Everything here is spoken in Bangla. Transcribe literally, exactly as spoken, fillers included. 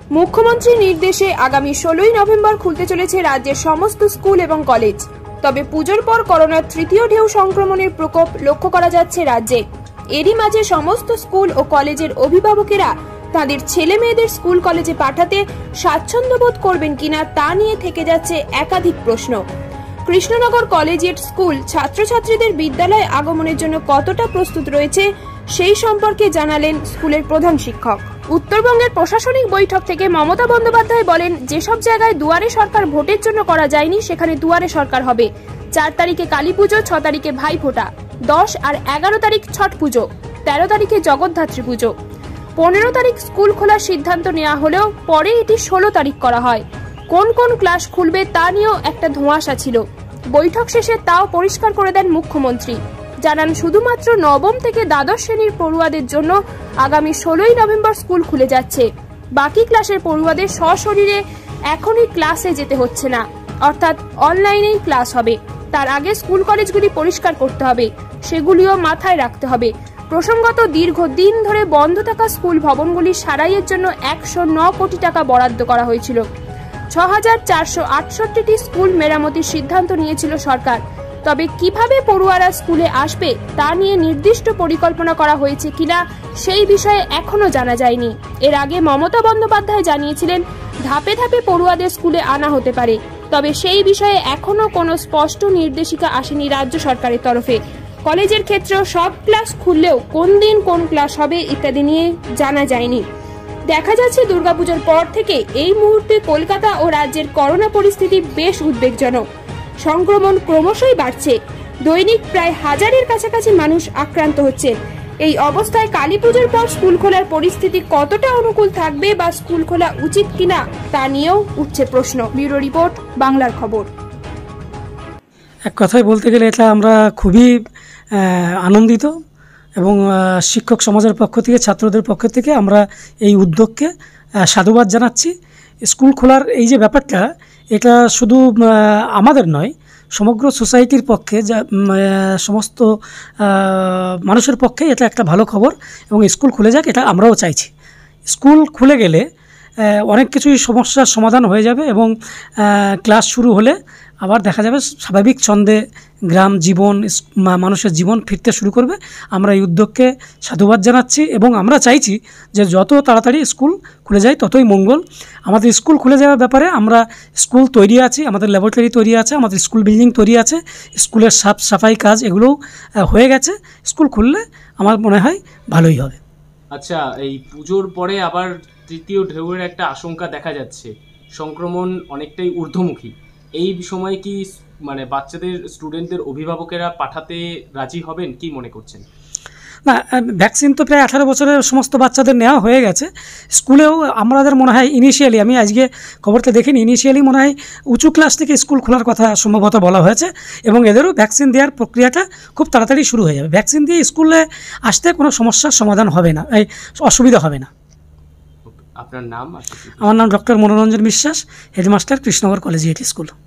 মুখ্যমন্ত্রীর নির্দেশে আগামী ষোলোই নভেম্বর খুলতে চলেছে রাজ্যের সমস্ত স্কুল এবং কলেজ। তবে পুজোর পর করোনার তৃতীয় ঢেউ সংক্রমণের প্রকোপ লক্ষ্য করা যাচ্ছে রাজ্যে। এরই মাঝে সমস্ত স্কুল ও কলেজের অভিভাবকেরা তাদের ছেলে মেয়েদের স্কুল কলেজে পাঠাতে স্বাচ্ছন্দ্য বোধ করবেন কিনা তা নিয়ে থেকে যাচ্ছে একাধিক প্রশ্ন। কৃষ্ণনগর কলেজিয়েট স্কুল ছাত্রছাত্রীদের বিদ্যালয়ে আগমনের জন্য কতটা প্রস্তুত রয়েছে সেই সম্পর্কে জানালেন স্কুলের প্রধান শিক্ষক। উত্তরবঙ্গের প্রশাসনিক বৈঠক থেকে মমতা বন্দ্যোপাধ্যায় বলেন, যেসব জায়গায় দুয়ারে সরকার ভোটের জন্য করা যায়নি সেখানে দুয়ারে সরকার হবে। চার তারিখে কালী পুজো, ছ তারিখে ভাই ফোঁটা, দশ আর এগারো তারিখ ছট পুজো, তেরো তারিখে জগদ্ধাত্রী পুজো। পনেরো তারিখ স্কুল খোলার সিদ্ধান্ত নেওয়া হলেও পরে এটি ষোলো তারিখ করা হয়। কোন কোন ক্লাস খুলবে তা নিয়েও একটা ধোঁয়াশা ছিল। বৈঠক শেষে তাও পরিষ্কার করে দেন মুখ্যমন্ত্রী। জানান, শুধুমাত্র নবম থেকে দ্বাদশ শ্রেণীর পড়ুয়াদের জন্য আগামী ষোলোই নভেম্বর স্কুল খুলে যাচ্ছে। বাকি ক্লাসের পড়ুয়াদের সশরীরে এখনই ক্লাসে যেতে হচ্ছে না, অর্থাৎ অনলাইনেই ক্লাস হবে। তার আগে স্কুল কলেজগুলি পরিষ্কার করতে হবে, সেগুলিও মাথায় রাখতে হবে। প্রসঙ্গত, দীর্ঘদিন ধরে বন্ধ থাকা স্কুল ভবনগুলি সারাইয়ের জন্য একশো ন কোটি টাকা বরাদ্দ করা হয়েছিল। ছ হাজার চারশো আটষট্টিটি স্কুল মেরামতির সিদ্ধান্ত নিয়েছিল সরকার। তবে কিভাবে পড়ুয়ারা স্কুলে আসবে তা নিয়ে নির্দিষ্ট পরিকল্পনা করা হয়েছে কিনা সেই বিষয়ে এখনো জানা যায়নি। এর আগে মমতা বন্দ্যোপাধ্যায় জানিয়েছিলেন, ধাপে ধাপে পড়ুয়াদের স্কুলে আনা হতে পারে। তবে সেই বিষয়ে এখনো কোনো স্পষ্ট নির্দেশিকা আসেনি রাজ্য সরকারের তরফে। কলেজের ক্ষেত্রেও সব ক্লাস খুললেও কোন দিন কোন ক্লাস হবে ইত্যাদি নিয়ে জানা যায়নি। দেখা যাচ্ছে দুর্গাপুজোর পর থেকে এই মুহূর্তে কলকাতা ও রাজ্যের করোনা পরিস্থিতি বেশ উদ্বেগজনক। সংক্রমণ ক্রমশই বাড়ছে। দৈনিক প্রায় হাজারের কাছাকাছি মানুষ আক্রান্ত হচ্ছে। এই অবস্থায় কালী পুজোর পর স্কুল খোলার পরিস্থিতি কতটা অনুকূল থাকবে বা স্কুল খোলা উচিত কিনা তা নিয়েও উঠছে প্রশ্ন। ব্যুরো রিপোর্ট, বাংলার খবর। এক কথায় বলতে গেলে এটা আমরা খুবই আনন্দিত এবং শিক্ষক সমাজের পক্ষ থেকে, ছাত্রদের পক্ষ থেকে আমরা এই উদ্যোগকে সাধুবাদ জানাচ্ছি। স্কুল খোলার এই যে ব্যাপারটা, এটা শুধু আমাদের নয়, সমগ্র সোসাইটির পক্ষে, যা সমস্ত মানুষের পক্ষে এটা একটা ভালো খবর এবং স্কুল খুলে যাক, এটা আমরাও চাইছি। স্কুল খুলে গেলে অনেক কিছুই সমস্যার সমাধান হয়ে যাবে এবং ক্লাস শুরু হলে আবার দেখা যাবে স্বাভাবিক ছন্দে গ্রাম জীবন, মানুষের জীবন ফিরতে শুরু করবে। আমরা এই উদ্যোগকে সাধুবাদ জানাচ্ছি এবং আমরা চাইছি যে যত তাড়াতাড়ি স্কুল খুলে যায় ততই মঙ্গল। আমাদের স্কুল খুলে যাওয়ার ব্যাপারে আমরা স্কুল তৈরি আছি, আমাদের ল্যাবরেটরি তৈরি আছে, আমাদের স্কুল বিল্ডিং তৈরি আছে, স্কুলের সাফ সাফাই কাজ এগুলোও হয়ে গেছে। স্কুল খুললে আমার মনে হয় ভালোই হবে। আচ্ছা, এই পুজোর পরে আবার তৃতীয় ঢেউয়ের একটা আশঙ্কা দেখা যাচ্ছে, সংক্রমণ অনেকটাই ঊর্ধ্বমুখী। এই সময় কি মানে বাচ্চাদের, স্টুডেন্টদের অভিভাবকেরা পাঠাতে রাজি হবেন, কি মনে করছেন? না, ভ্যাকসিন তো প্রায় আঠারো বছরের সমস্ত বাচ্চাদের নেওয়া হয়ে গেছে। স্কুলেও আমাদের মনে হয় ইনিশিয়ালি, আমি আজকে খবরটা দেখিনি, ইনিশিয়ালি মনে হয় উঁচু ক্লাস থেকে স্কুল খোলার কথা সম্ভবত বলা হয়েছে এবং এদেরও ভ্যাকসিন দেওয়ার প্রক্রিয়াটা খুব তাড়াতাড়ি শুরু হয়ে যাবে। ভ্যাকসিন দিয়ে স্কুলে আসতে কোনো সমস্যার সমাধান হবে না, এই অসুবিধা হবে না। আপনার নাম? আমার নাম ডক্টর মনোরঞ্জন বিশ্বাস, হেডমাস্টার, কৃষ্ণনগর কলেজিয়েট স্কুল।